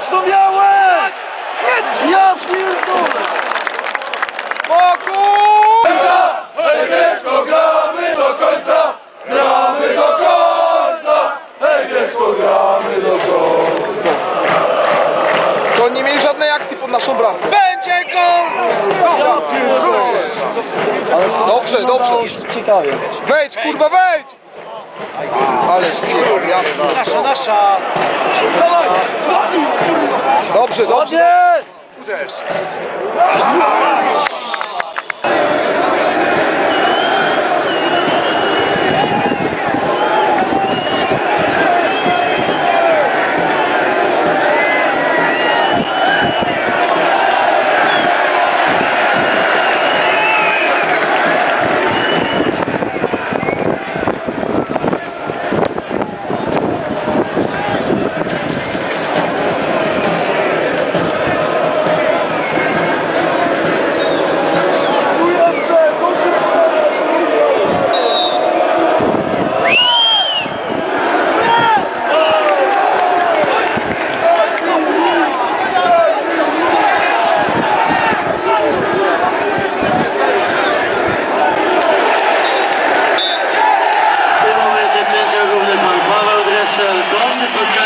Co miałeś? Ja pierdolę! Spokój! Niebiesko gramy do końca! Gramy do końca! Niebiesko gramy do końca! To nie mieli żadnej akcji pod naszą bramką. Będzie gol! Ja pierdolę! Dobrze, dobrze. Ciekawie. Wejdź, kurwa, wejdź! Ale zjebał, ja... Nasza! Dobrze, dobrze. Ładnie! Sędzia główny pan Paweł Dreszel kończy spotkanie.